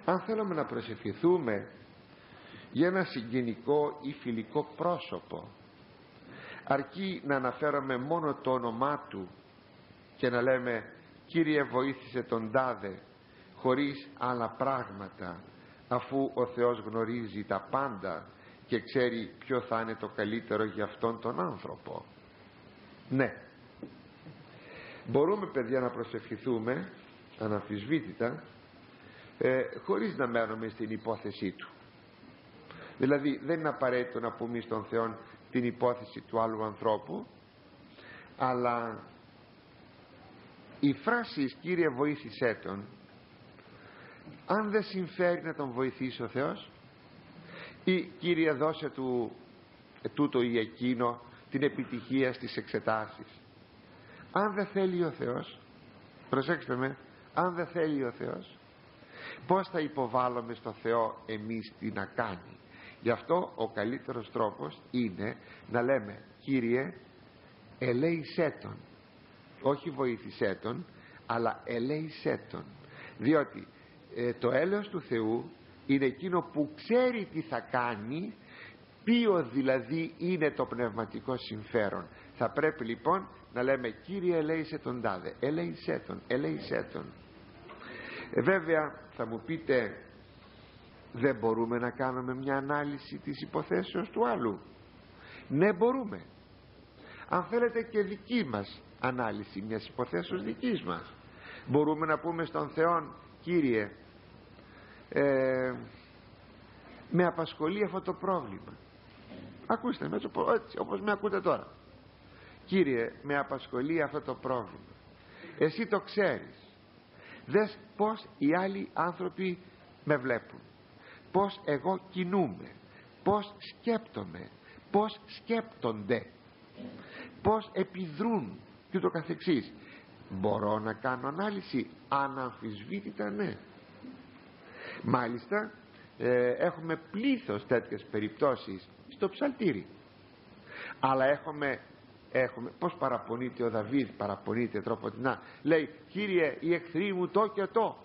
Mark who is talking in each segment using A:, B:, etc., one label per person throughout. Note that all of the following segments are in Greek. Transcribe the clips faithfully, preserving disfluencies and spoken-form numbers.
A: Αν θέλουμε να προσευχηθούμε για ένα συγγενικό ή φιλικό πρόσωπο, αρκεί να αναφέρομαι μόνο το όνομά του και να λέμε Κύριε βοήθησε τον τάδε, χωρίς άλλα πράγματα, αφού ο Θεός γνωρίζει τα πάντα και ξέρει ποιο θα είναι το καλύτερο για αυτόν τον άνθρωπο. Ναι, μπορούμε παιδιά να προσευχηθούμε αναμφισβήτητα, ε, χωρίς να μένουμε στην υπόθεσή του. Δηλαδή δεν είναι απαραίτητο να πούμε στον Θεό την υπόθεση του άλλου ανθρώπου, αλλά η φράση Κύριε βοήθησέ τον, αν δεν συμφέρει να τον βοηθήσει ο Θεός, ή Κύριε δώσε του τούτο ή εκείνο την επιτυχία στις εξετάσεις, αν δεν θέλει ο Θεός, προσέξτε με, αν δεν θέλει ο Θεός, πως θα υποβάλλουμε στο Θεό εμείς τι να κάνει? Γι' αυτό ο καλύτερος τρόπος είναι να λέμε Κύριε ελέησέ τον, όχι βοήθησέ τον, αλλά ελέησέ τον, διότι ε, το έλεος του Θεού είναι εκείνο που ξέρει τι θα κάνει, ποιο δηλαδή είναι το πνευματικό συμφέρον. Θα πρέπει λοιπόν να λέμε Κύριε ελέησέ τον τάδε, ελέησέ τον, ελέησέ τον. ε, βέβαια θα μου πείτε, δεν μπορούμε να κάνουμε μια ανάλυση της υποθέσεως του άλλου? Ναι, μπορούμε. Αν θέλετε και δική μας ανάλυση μιας υποθέσεως δικής μας, μπορούμε να πούμε στον Θεό Κύριε ε, με απασχολεί αυτό το πρόβλημα. Ακούστε με, έτσι όπως με ακούτε τώρα. Κύριε με απασχολεί αυτό το πρόβλημα, εσύ το ξέρεις, δες πως οι άλλοι άνθρωποι με βλέπουν, πως εγώ κινούμαι, πως σκέπτομαι, πως σκέπτονται, πως επιδρούν και ούτω καθεξής. Μπορώ να κάνω ανάλυση? Αναμφισβήτητα ναι. Μάλιστα ε, έχουμε πλήθος τέτοιες περιπτώσεις στο ψαλτήρι. Αλλά έχουμε, έχουμε πως παραπονείται ο Δαβίδ, παραπονείται τροποτινά, λέει Κύριε οι εχθροί μου το και το.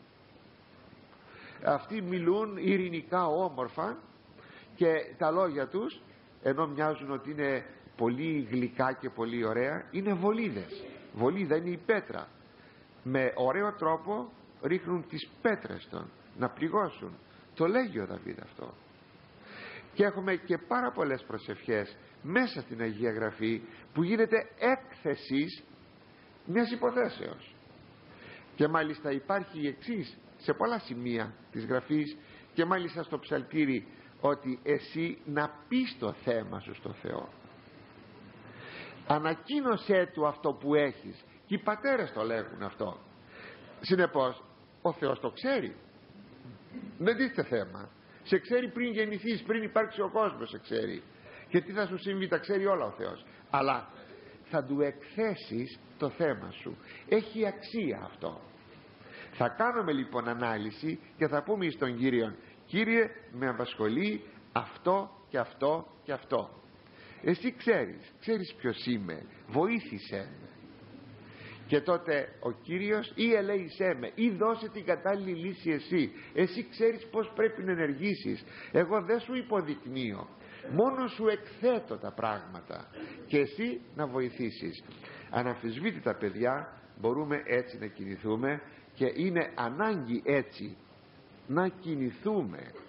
A: Αυτοί μιλούν ειρηνικά όμορφα και τα λόγια τους, ενώ μοιάζουν ότι είναι πολύ γλυκά και πολύ ωραία, είναι βολίδες. Βολίδα είναι η πέτρα, με ωραίο τρόπο ρίχνουν τις πέτρες των να πληγώσουν. Το λέγει ο Δαβίδ αυτό. Και έχουμε και πάρα πολλές προσευχές μέσα στην Αγία Γραφή που γίνεται έκθεσης μιας υποθέσεως, και μάλιστα υπάρχει η εξής σε πολλά σημεία της Γραφής, και μάλιστα στο ψαλτήρι, ότι εσύ να πεις το θέμα σου στο Θεό, ανακοίνωσέ του αυτό που έχεις, και οι πατέρες το λέγουν αυτό. Συνεπώς ο Θεός το ξέρει, δεν τίθεται θέμα, σε ξέρει πριν γεννηθείς, πριν υπάρξει ο κόσμος σε ξέρει, και τι θα σου συμβεί τα ξέρει όλα ο Θεός, αλλά θα του εκθέσεις το θέμα σου. Έχει αξία αυτό. Θα κάνουμε λοιπόν ανάλυση και θα πούμε στον Κύριο Κύριε με απασχολεί αυτό και αυτό και αυτό, εσύ ξέρεις, ξέρεις ποιος είμαι, βοήθησέ με. Και τότε ο Κύριος ή ελέησέ με ή δώσε την κατάλληλη λύση εσύ, εσύ ξέρεις πως πρέπει να ενεργήσεις, εγώ δεν σου υποδεικνύω, μόνο σου εκθέτω τα πράγματα και εσύ να βοηθήσεις. Αναμφισβήτητα παιδιά μπορούμε έτσι να κινηθούμε, και είναι ανάγκη έτσι να κινηθούμε